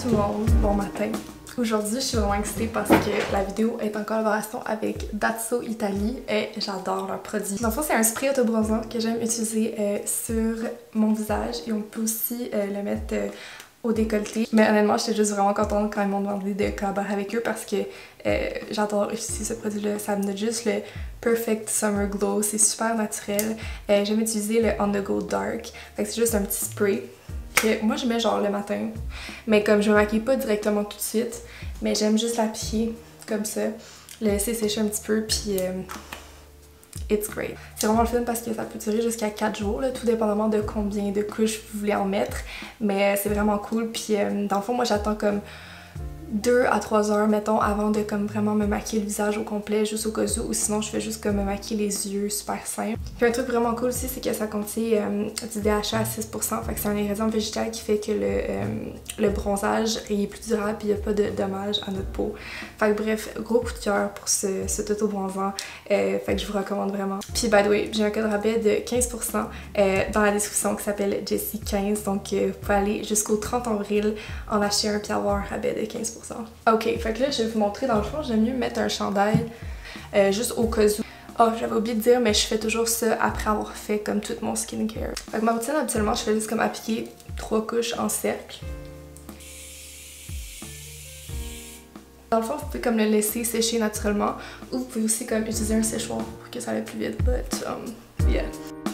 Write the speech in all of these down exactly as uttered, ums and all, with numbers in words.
tout le monde, bon matin. Aujourd'hui, je suis vraiment excitée parce que la vidéo est en collaboration avec Dazzo Italie et j'adore leurs produits. Dans le fond, c'est un spray autobronzant que j'aime utiliser euh, sur mon visage et on peut aussi euh, le mettre euh, au décolleté. Mais honnêtement, j'étais juste vraiment contente quand ils m'ont demandé de collaborer avec eux parce que euh, j'adore utiliser ce produit-là. Ça me donne juste le Perfect Summer Glow. C'est super naturel. Euh, j'aime utiliser le On The Go Dark. Fait que c'est juste un petit spray que moi je mets genre le matin. Mais comme je me maquille pas directement tout de suite, mais j'aime juste l'appliquer comme ça, le laisser sécher un petit peu, puis euh, it's great. C'est vraiment le fun parce que ça peut durer jusqu'à quatre jours, là, tout dépendamment de combien de couches vous voulez en mettre. Mais c'est vraiment cool, puis euh, dans le fond, moi j'attends comme deux à trois heures, mettons, avant de comme vraiment me maquiller le visage au complet, juste au cas où, ou sinon je fais juste comme me maquiller les yeux, super simple. Puis un truc vraiment cool aussi, c'est que ça contient euh, du D H A à six pour cent, fait que c'est un ingrédient végétal qui fait que le, euh, le bronzage est plus durable et il n'y a pas de dommages à notre peau. Fait que bref, gros coup de cœur pour ce, cet auto-bronzant, euh, fait que je vous recommande vraiment. Puis by the way, j'ai un code rabais de quinze pour cent euh, dans la description qui s'appelle Jessie quinze, donc euh, vous pouvez aller jusqu'au trente avril en acheter un puis avoir un rabais de quinze pour cent. Ok, fait que là je vais vous montrer, dans le fond j'aime mieux mettre un chandail euh, juste au cas où. Oh, j'avais oublié de dire, mais je fais toujours ça après avoir fait comme tout mon skincare. Fait que ma routine habituellement je fais juste comme appliquer trois couches en cercle. Dans le fond vous pouvez comme le laisser sécher naturellement ou vous pouvez aussi comme utiliser un séchoir pour que ça aille plus vite, but um, yeah.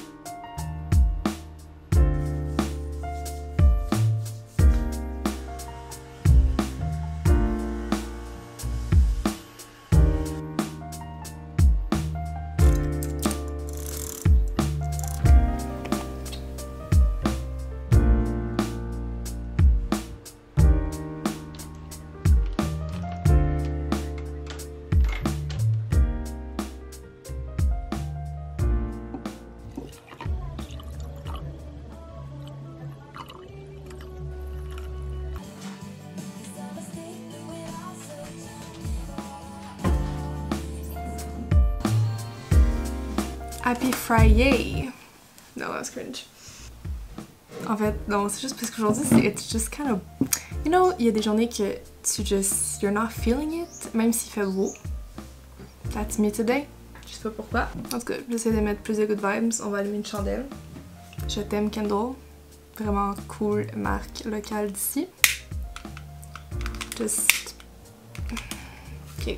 Happy Friday! No, that's cringe. En fait, non, c'est juste parce qu'aujourd'hui, c'est it's just kind of... You know, il y a des journées que tu just... You're not feeling it, même s'il fait beau. That's me today. Je sais pas pourquoi. En tout cas, j'essaie de mettre plus de good vibes. On va allumer une chandelle. Je t'aime Kendall. Vraiment cool marque locale d'ici. Just... Ok.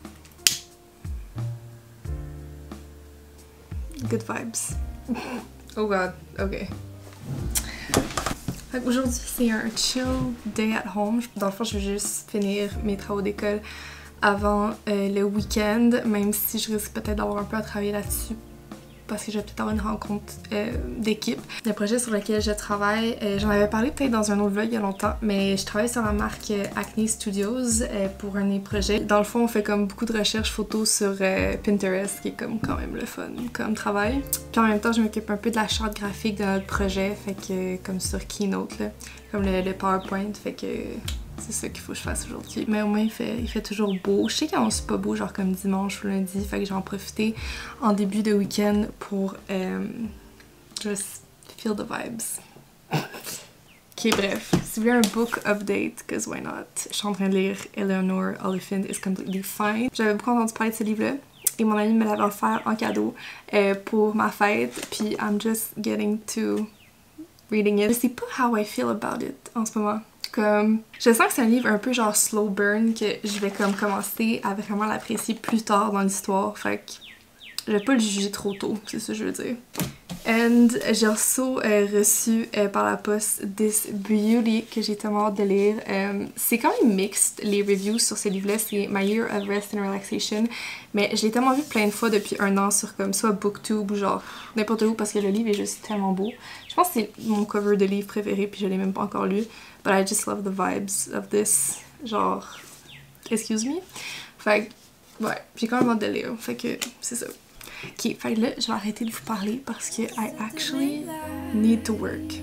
Good vibes. Oh god, ok. Aujourd'hui, c'est un chill day at home. Dans le fond, je vais juste finir mes travaux d'école avant euh, le week-end, même si je risque peut-être d'avoir un peu à travailler là-dessus parce que je vais peut-être avoir une rencontre euh, d'équipe. Le projet sur lequel je travaille, euh, j'en avais parlé peut-être dans un autre vlog il y a longtemps, mais je travaille sur la marque euh, Acne Studios euh, pour un des projets. Dans le fond, on fait comme beaucoup de recherches photos sur euh, Pinterest, qui est comme quand même le fun comme travail. Puis en même temps, je m'occupe un peu de la charte graphique de notre projet, fait que comme sur Keynote, là, comme le, le PowerPoint, fait que c'est ça qu'il faut que je fasse aujourd'hui. Mais au moins, il fait, il fait toujours beau. Je sais qu'il c'est pas beau, genre comme dimanche ou lundi, fait que j'ai en profité en début de week-end pour euh, just feel the vibes. Ok, bref. Si vous voulez un book update, cause why not, je suis en train de lire Eleanor Oliphant is Completely Fine. J'avais beaucoup entendu parler de ce livre-là et mon amie me l'avait offert en cadeau euh, pour ma fête, puis I'm just getting to reading it. Je sais pas how I feel about it en ce moment. Comme, je sens que c'est un livre un peu genre slow burn, que je vais comme commencer à vraiment l'apprécier plus tard dans l'histoire, fait que je vais pas le juger trop tôt, c'est ça que je veux dire. And j'ai aussi euh, reçu euh, par la poste This Beauty que j'ai tellement hâte de lire. Euh, c'est quand même mixed les reviews sur ce livre-là, c'est My Year of Rest and Relaxation, mais je l'ai tellement vu plein de fois depuis un an sur comme soit BookTube ou genre n'importe où parce que le livre est juste tellement beau. Je pense que c'est mon cover de livre préféré puis je l'ai même pas encore lu. But I just love the vibes of this, genre, excuse me. Fait que, ouais, j'ai quand même hâte de lire, fait que c'est ça. Ok, fait que là, je vais arrêter de vous parler parce que I actually need to work.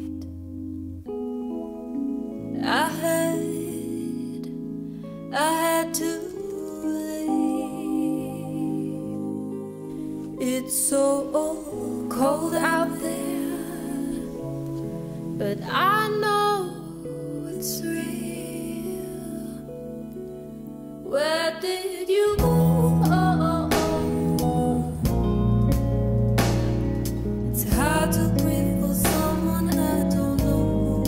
I had, I had to leave. It's so cold out there, but I know it's real. did you move? Oh, oh, oh. It's hard to breathe for someone I don't know.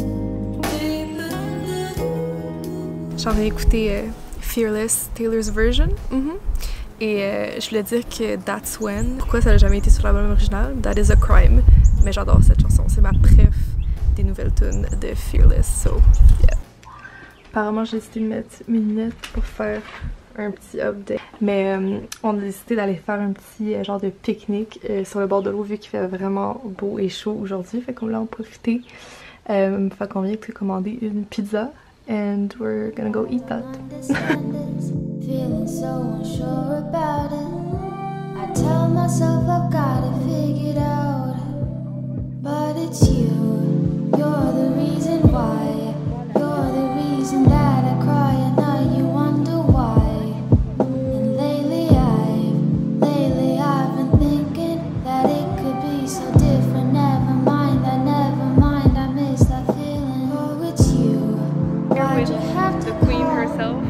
J'en ai écouté euh, Fearless, Taylor's Version. Mm-hmm. Et euh, je voulais dire que That's When, pourquoi ça n'a jamais été sur l'album original? That is a crime. Mais j'adore cette chanson, c'est ma préf des nouvelles tunes de Fearless, so yeah. Apparemment j'ai décidé de mettre mes lunettes pour faire un petit update. Mais euh, on a décidé d'aller faire un petit euh, genre de pique-nique euh, sur le bord de l'eau vu qu'il fait vraiment beau et chaud aujourd'hui. Fait qu'on voulait en profiter. Euh, fait qu'on vient de commander une pizza. And we're gonna go eat that. Feeling so unsure about it. I tell myself I've got it figured out. But it's you. You're the reason why. You're the reason that I cry and now you wonder why. And lately I've, lately I've been thinking that it could be so different. Never mind, I never mind, I miss that feeling. Oh, it's you. With the queen herself.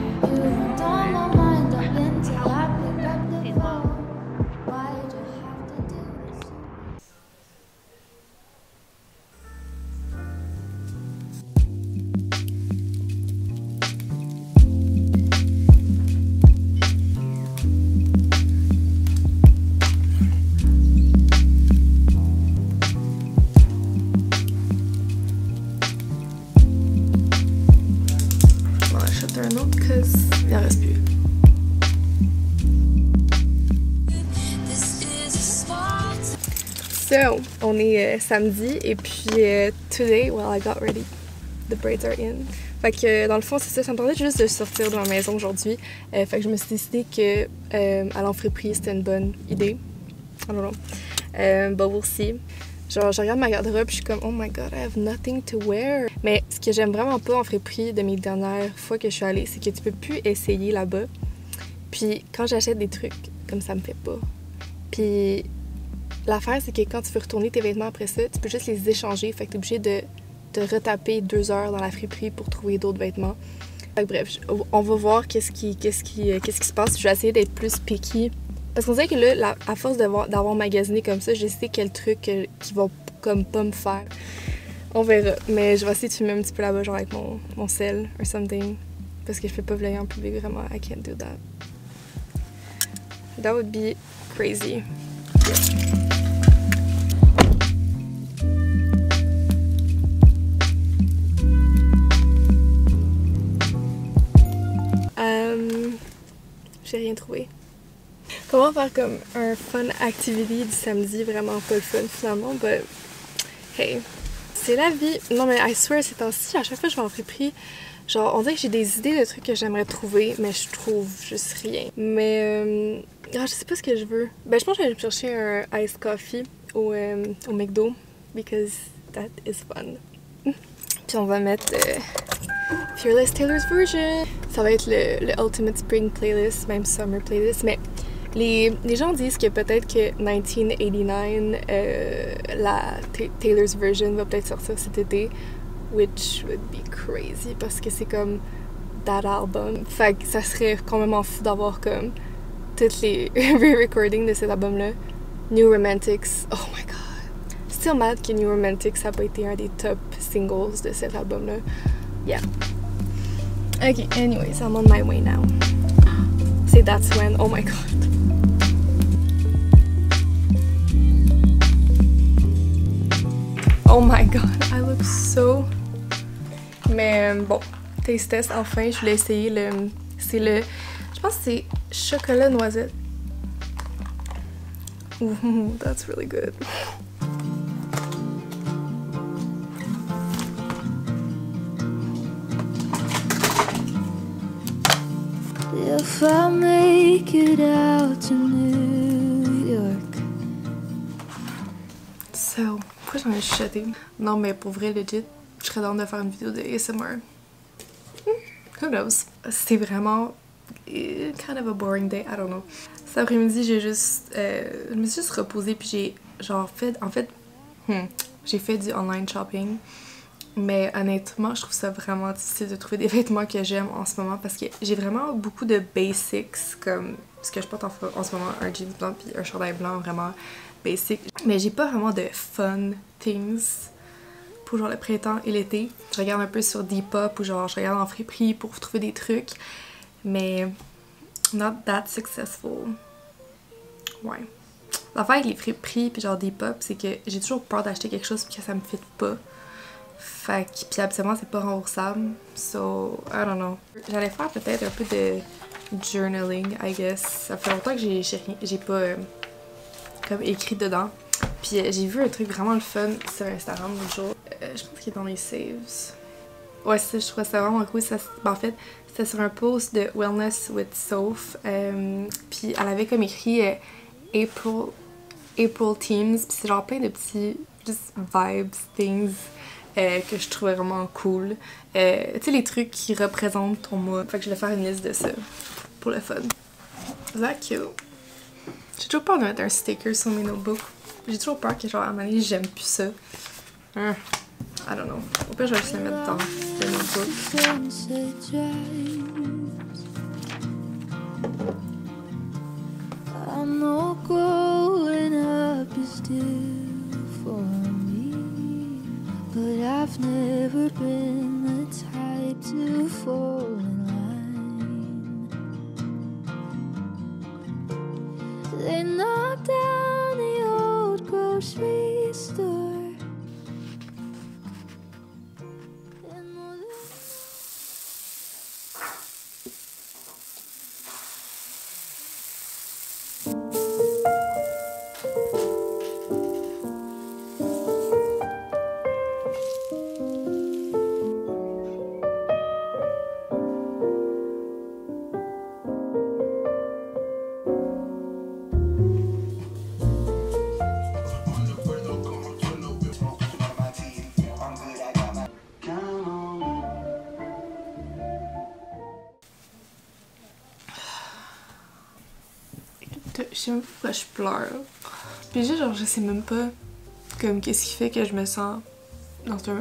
Un autre cause il en reste plus. So, on est euh, samedi et puis euh, today, well I got ready. The braids are in. Fait que euh, dans le fond c'est ça, ça me tentait juste de sortir de ma maison aujourd'hui. Euh, fait que je me suis décidé que euh, aller en friperie c'était une bonne idée. I don't know. Euh, but we'll see. Genre, je regarde ma garde-robe, je suis comme oh my god, I have nothing to wear. Mais ce que j'aime vraiment pas en friperie de mes dernières fois que je suis allée, c'est que tu peux plus essayer là-bas. Puis quand j'achète des trucs, comme ça me fait pas. Puis l'affaire, c'est que quand tu veux retourner tes vêtements après ça, tu peux juste les échanger. Fait que t'es obligé de te retaper deux heures dans la friperie pour trouver d'autres vêtements. Fait que bref, on va voir qu'est-ce qui, qu'est-ce qui, qu'est-ce qui se passe. Je vais essayer d'être plus picky. Parce qu'on dirait que là, la, à force d'avoir magasiné comme ça, je sais quel truc euh, qui vont comme pas me faire. On verra. Mais je vais essayer de filmer un petit peu là-bas, genre avec mon, mon sel or something. Parce que je fais pas vlogger en public, vraiment. I can't do that. That would be crazy. Yeah. Um, j'ai rien trouvé. Comment faire comme un fun activity du samedi, vraiment pas le fun finalement, but hey, c'est la vie. Non mais I swear ces temps-ci, à chaque fois que je vais en friperie, genre on dirait que j'ai des idées de trucs que j'aimerais trouver, mais je trouve juste rien. Mais euh, ah, je sais pas ce que je veux. Ben je pense que je vais aller chercher un iced coffee au, euh, au McDo, because that is fun. Puis on va mettre euh, Fearless Taylor's Version. Ça va être le, le Ultimate Spring Playlist, même Summer Playlist, mais Les, les gens disent que peut-être que dix-neuf quatre-vingt-dix-neuf, euh, la Taylor's Version va peut-être sortir cet été, which would be crazy parce que c'est comme that album. Fait que ça serait complètement fou d'avoir comme toutes les re-recordings de cet album-là. New Romantics, oh my god. Still mad que New Romantics ça n'a pas été un des top singles de cet album-là. Yeah. Ok, anyways, I'm on my way now. C'est That's When, oh my god. Oh my god, I look so... Mais bon, taste test, enfin, je voulais essayer le... C'est le... Je pense que c'est chocolat noisette. Ooh, that's really good. If I make it out to New York. So, pourquoi j'en ai chuchoté? Non, mais pour vrai, legit, je serais dans de faire une vidéo de A S M R. Who knows? C'était vraiment kind of a boring day, I don't know. Cet après-midi, j'ai juste... Euh, je me suis juste reposée, puis j'ai genre fait... En fait, hmm, j'ai fait du online shopping. Mais honnêtement, je trouve ça vraiment difficile de trouver des vêtements que j'aime en ce moment parce que j'ai vraiment beaucoup de basics, comme ce que je porte en, en ce moment, un jeans blanc puis un chandail blanc vraiment basic. Mais j'ai pas vraiment de fun things pour genre le printemps et l'été. Je regarde un peu sur Depop ou genre je regarde en friperie pour trouver des trucs, mais not that successful. Ouais. L'affaire avec les friperies puis genre Depop, c'est que j'ai toujours peur d'acheter quelque chose puis que ça me fit pas. Fait que, pis absolument c'est pas remboursable. So, I don't know. J'allais faire peut-être un peu de journaling, I guess. Ça fait longtemps que j'ai j'ai pas euh, comme écrit dedans. Puis euh, j'ai vu un truc vraiment le fun sur Instagram l'autre jour. Euh, je pense qu'il est dans mes saves. Ouais, ça, je trouvais ça vraiment cool. Ça, ben, en fait, c'était sur un post de Wellness with Soph. Euh, puis elle avait comme écrit euh, April, April Teams. Puis c'est genre plein de petits just vibes, things. Euh, que je trouvais vraiment cool. Euh, tu sais, les trucs qui représentent ton mood. Fait que je vais faire une liste de ça pour le fun. Is that cute? J'ai toujours peur de mettre un sticker sur mes notebooks. J'ai toujours peur que, genre, à un moment donné, j'aime plus ça. Hein? I don't know. Au pire, je vais juste le mettre dans le notebook. I'm not growing up is due for me, but I've never been the type to fall in line. They knocked down the old grocery store. Je sais même pas pourquoi je pleure. Puis juste, genre, je sais même pas comme qu'est-ce qui fait que je me sens dans un...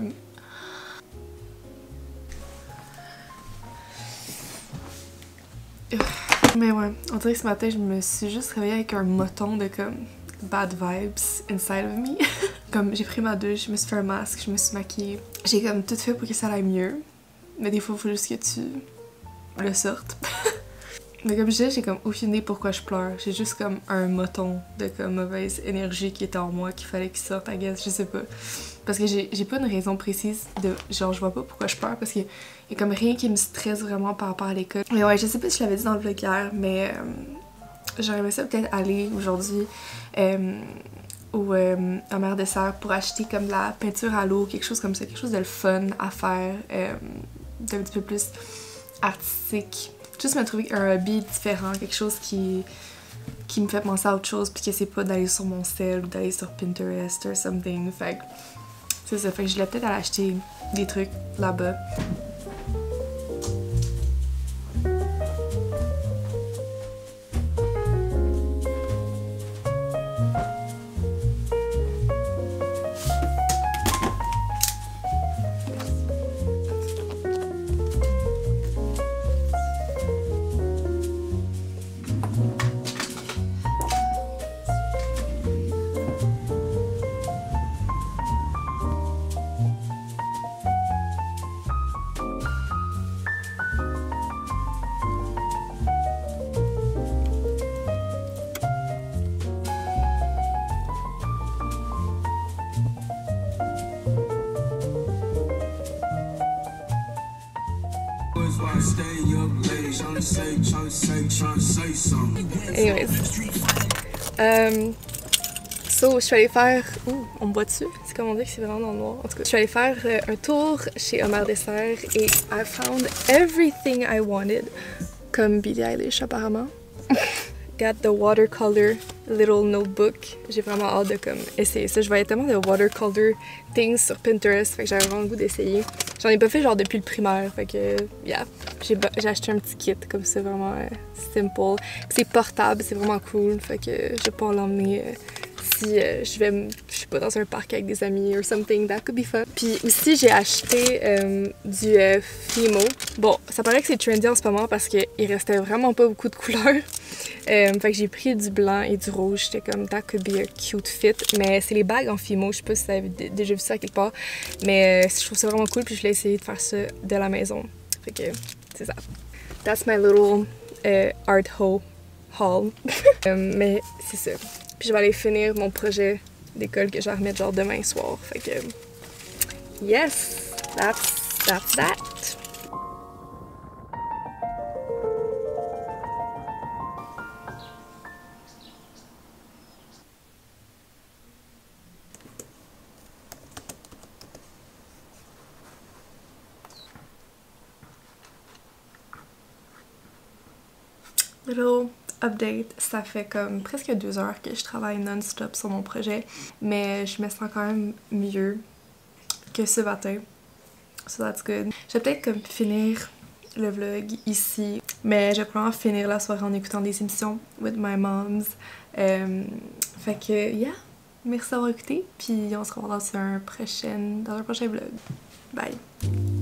Mais ouais, on dirait que ce matin, je me suis juste réveillée avec un moton de comme bad vibes inside of me. Comme j'ai pris ma douche, je me suis fait un masque, je me suis maquillée. J'ai comme tout fait pour que ça aille mieux. Mais des fois, il faut juste que tu le sortes. Mais comme je disais, j'ai comme aucune idée pourquoi je pleure. J'ai juste comme un moton de comme mauvaise énergie qui était en moi qu'il fallait qu'il sorte, I guess, je sais pas. Parce que j'ai pas une raison précise de genre je vois pas pourquoi je pleure parce qu'il y a comme rien qui me stresse vraiment par rapport à l'école. Mais ouais, je sais pas si je l'avais dit dans le vlog hier, mais euh, j'aurais aimé ça peut-être aller aujourd'hui euh, au euh, Amer Dessert pour acheter comme de la peinture à l'eau, quelque chose comme ça, quelque chose de le fun à faire, euh, d'un petit peu plus artistique. Juste me trouver un hobby différent, quelque chose qui, qui me fait penser à autre chose, puis que c'est pas d'aller sur mon cell ou d'aller sur Pinterest or something. Fait que c'est ça, fait que je voulais peut-être aller acheter des trucs là-bas. Anyways. Um, so, je suis allée faire... Ouh, on me voit dessus? C'est comme on dit que c'est vraiment dans le noir. En tout cas, je suis allée faire euh, un tour chez Amer Dessert et I found everything I wanted. Comme Billie Eilish, apparemment. Got the watercolor little notebook. J'ai vraiment hâte de comme essayer ça. Je voyais tellement de watercolor things sur Pinterest, fait que j'avais vraiment le goût d'essayer. J'en ai pas fait genre depuis le primaire, fait que yeah. J'ai acheté un petit kit comme ça, vraiment euh, simple. C'est portable, c'est vraiment cool, fait que je vais pas l'emmener euh, si euh, je vais, je sais pas, dans un parc avec des amis or something, that could be fun. Puis aussi, j'ai acheté euh, du euh, Fimo. Bon, ça paraît que c'est trendy en ce moment parce qu'il restait vraiment pas beaucoup de couleurs. Euh, fait que j'ai pris du blanc et du rouge. J'étais comme, that could be a cute fit. Mais c'est les bagues en Fimo. Je sais pas si vous avez déjà vu ça quelque part. Mais euh, je trouve ça vraiment cool. Puis je voulais essayer de faire ça de la maison. Fait que c'est ça. That's my little uh, art ho haul. euh, mais c'est ça. Puis je vais aller finir mon projet d'école que je vais remettre genre demain soir. Fait que yes, that's, that's that. Little update, ça fait comme presque deux heures que je travaille non-stop sur mon projet, mais je me sens quand même mieux que ce matin. So that's good. Je vais peut-être comme finir le vlog ici, mais je vais probablement finir la soirée en écoutant des émissions with my moms. Euh, fait que, yeah, merci d'avoir écouté, puis on se revoit dans un prochain, dans un prochain vlog. Bye!